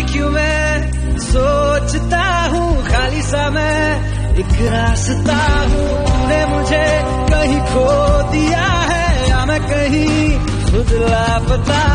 क्यों मैं सोचता हूँ खाली सा मैं एक रास्ता हूँ। तूने मुझे कहीं खो दिया है या मैं कहीं खुद लापता